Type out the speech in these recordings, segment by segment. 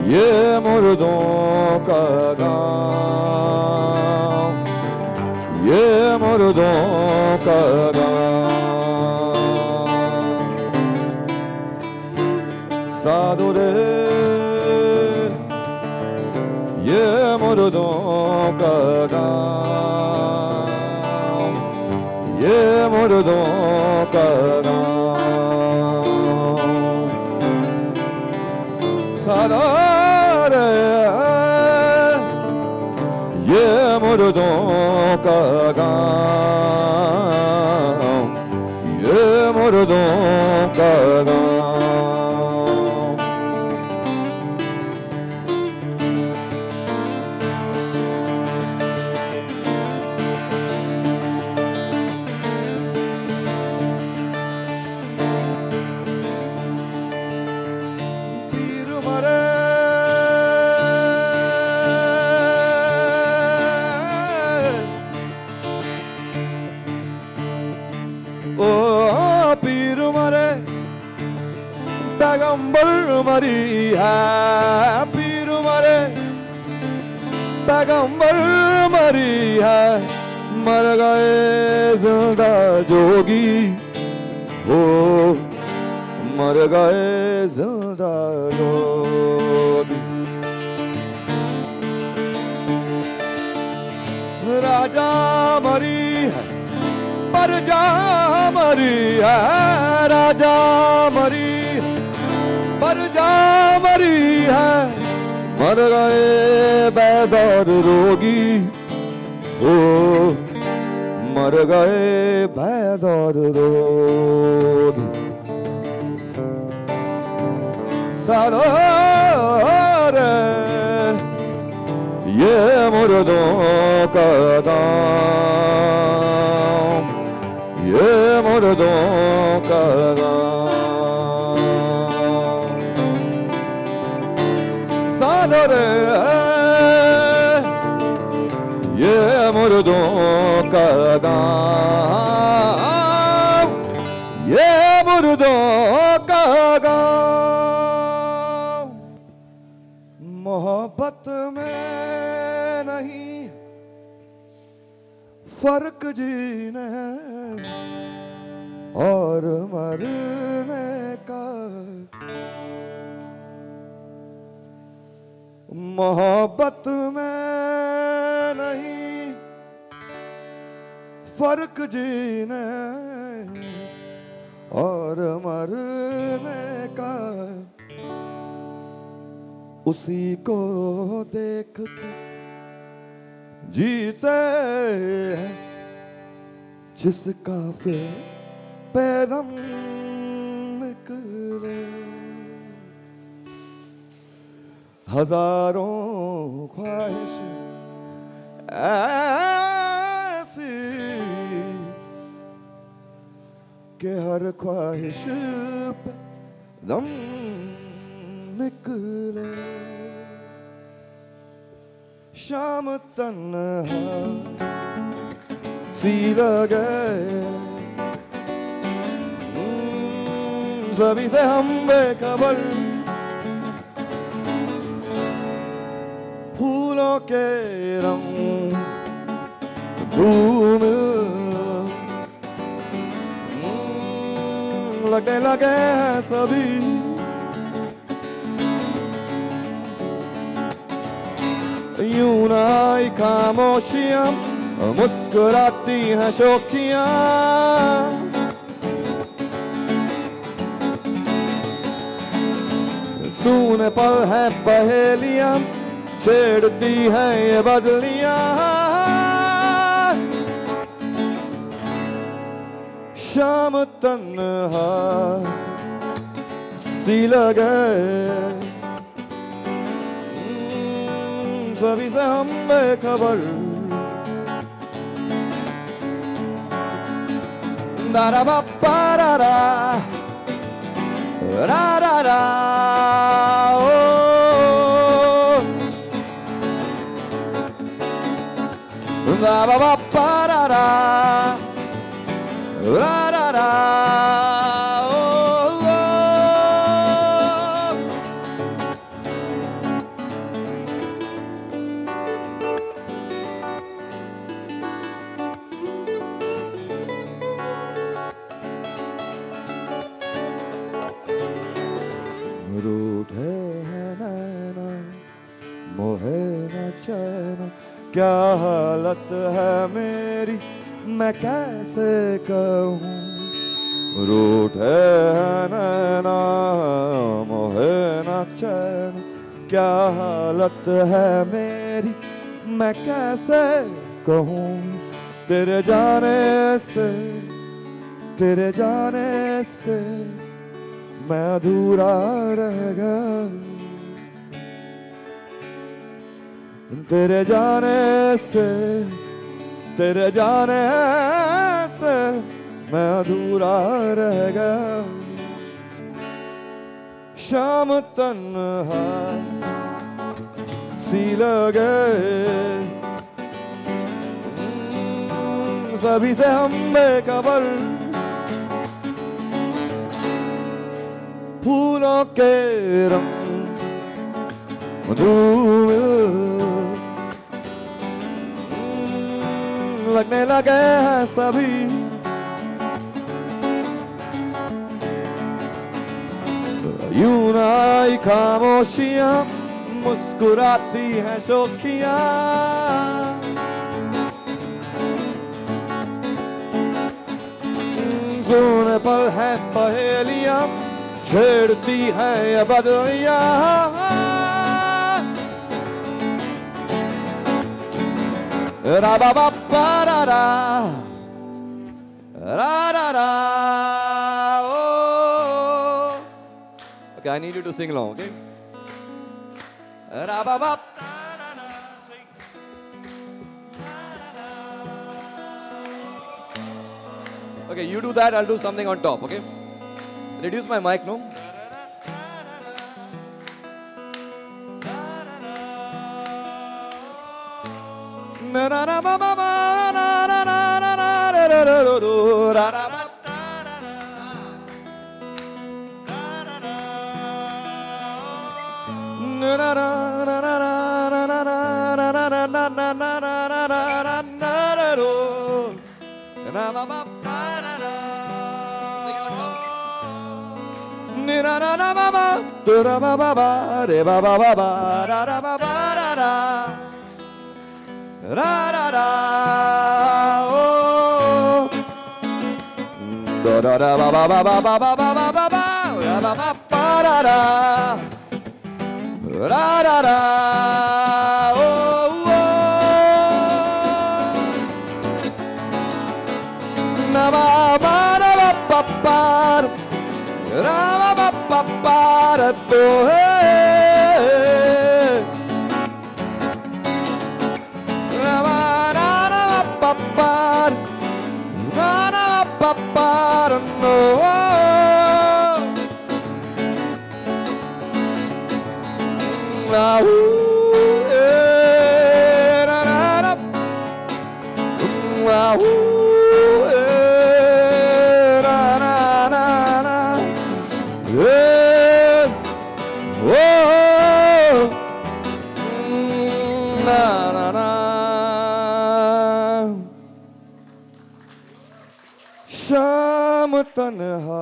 ये मुर्दों का गाँव, ये मुर्दों का गाँव। साधु रे ये मुर्दों का गाँव, ये मुर्दों का गाँव। साधु रे ये मुर्दों का गाँव, ये मुर्दों का गाँव। पैगंबर मरी है, पीर मरे पैगंबर मरी है, मर गए जिंदा जोगी हो, मर गए जिंदा जोगी। राजा मरी है प्रजा मरी है, राजा मरी प्रजा मरी है, मर गए वैद और रोगी हो, मर गए वैद और रोगी। साधो रे ये मुर्दों का दाम, ये मुर्दों का दाम। साधो रे ये मुर्दों का दाम, ये मुर्दों का दाम। मोहब्बत में नहीं फर्क जीने और मरने का, मोहब्बत में नहीं फर्क जीने और मरने का। उसी को देख के जीते हैं जिसका फिर पैदम निकले। हजारों ख्वाहिश ऐसी कि हर ख्वाहिश पे दम निकले। शाम तन्हा सी लगे सभी से हम बेखबर, फूलों के रंग धूम लगने लगे हैं सभी। यूं ना आई खामोशियां मुस्कुराती हैं शोखियां। सूने पल है पहेलियां छेड़ती हैं ये बदलियां। शाम तन्हा सी लगे सभी से हम बेखबर। दारा बापा रा रा रा रा रा ओ दारा बापा रा रा रा रा रा ओ हैं नैना मोहे न चैन, क्या हालत है मेरी मैं कैसे कहूँ, रूठे हैं नैना मोहे न चैन, क्या हालत है मेरी मैं कैसे कहूँ, तेरे जाने से मैं अधूरा रह गया, तेरे जाने से मैं अधूरा रह गया, शाम तन्हा सी लगे, सभी से हम बेखबर, फूलों के रंग धूल लगने लगे हैं सभी, यूं ना आई खामोशियां मुस्कुराती हैं शोखियां, सुन पल है पहेलियां छेड़ती हैं ये बदलियां, ra ba ba ba ra ra ra ra ra. Oh. Okay, I need you to sing along, okay? Ra ba ba da ra ra sing. Okay, you do that, I'll do something on top, okay? Reduce my mic, no? Na na na ma ma ma na na na na na ra ra ra ra ra ra. Na na na na na na na na na na na na na na na na na na ro. Na ma ma na na na. Ni na na na ma ma. Do ra ba ba ba re ba ba ba ba ra ra ba ba ra ra. Ra ra ra. Oh. Do ra ra ba ba ba ba ba ba ba ba ba ba. Ra ba ba ba ra ra. Ra ra ra, oh, oh. Na ba ba ra ba ba ba, ra ba ba ba ba ra to hey. Ra ba ra ra ba ba, ra ra ba ba ra no. Na na na na na na na na na शाम तन्हा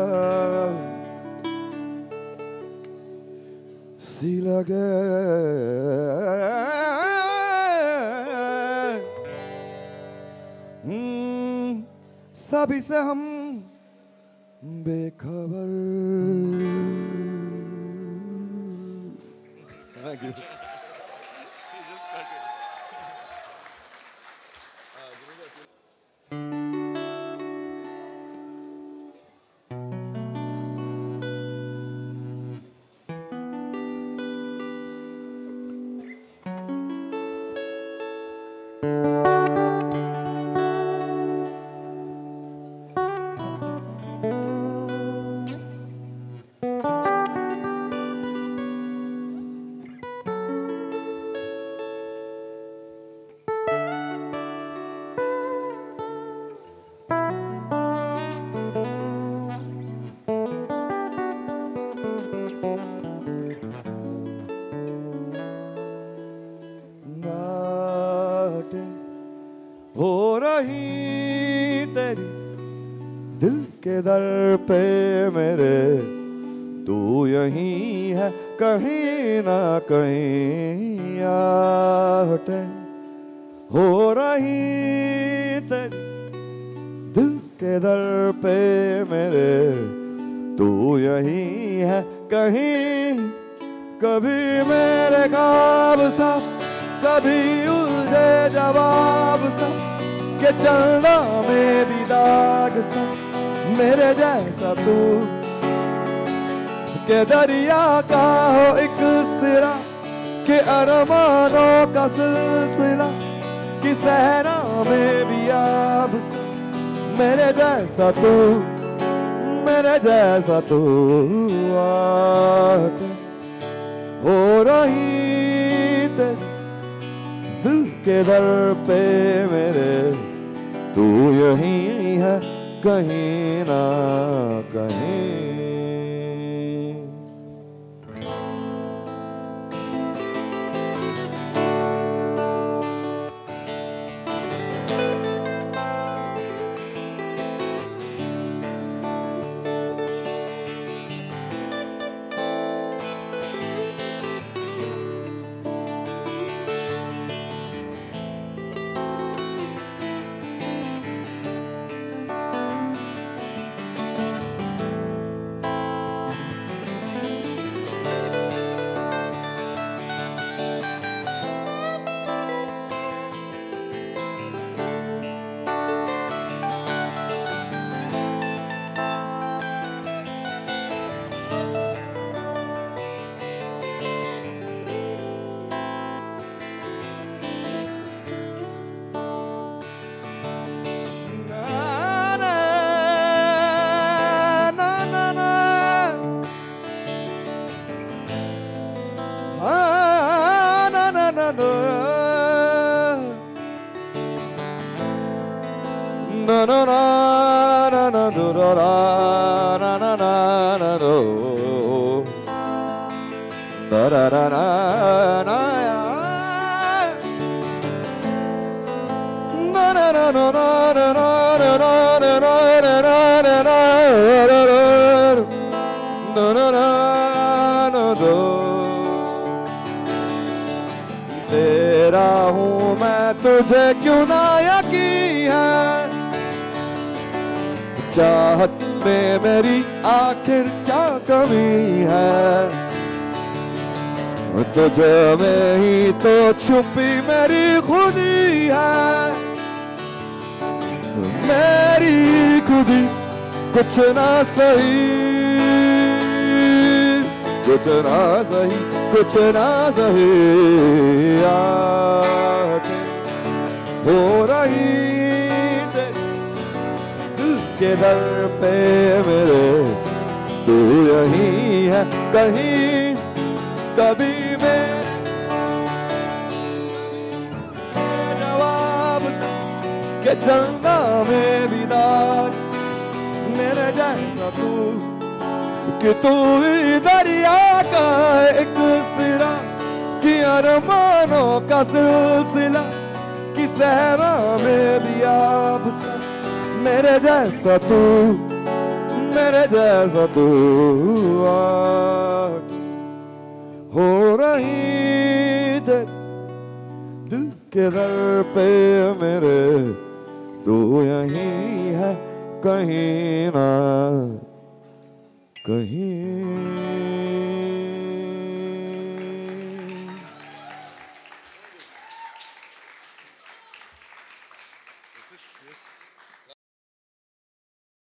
सी लगे, सभी से हम बेखबर। Thank you. हो रही तेरी दिल के दर पे मेरे, तू यहीं है कहीं ना कहीं आहट हो रही तेरी दिल के दर पे मेरे, तू यही है कहीं। कभी मेरे ख्वाब सा, कभी उलझे जवाब सा, के चलना में भी दाग सा, मेरे जैसा तू के दरिया का हो एक सिरा, के अरमानों का सिलसिला, कि सहरा में भी आब सा, मेरे जैसा तू, मेरे जैसा तू आके हो रही तेरी दिल के दर पे मेरे, तू यही है कहीं ना कहीं। तेरा हूँ मैं, तुझे क्यों ना यकीन है, चाहत में मेरी आखिर क्या कमी है, तुझे में ही तो छुपी मेरी खुदी है, मेरी खुदी कुछ ना सही, कुछ ना सही, कुछ ना सही आके हो रही तेरी दिल के दर पे मेरे, तू यही है कहीं। कभी मैं जवाब के चलना में भी दाग, मेरे जैसा तू, कि तू ही दरिया का एक सिरा, कि अरमानों का सिलसिला, कि सहरा में भी आब सा, मेरे जैसा तू, मेरे जैसा तू हो रही तेरी दिल के दर पे मेरे, तू यही है कहीं ना कहीं।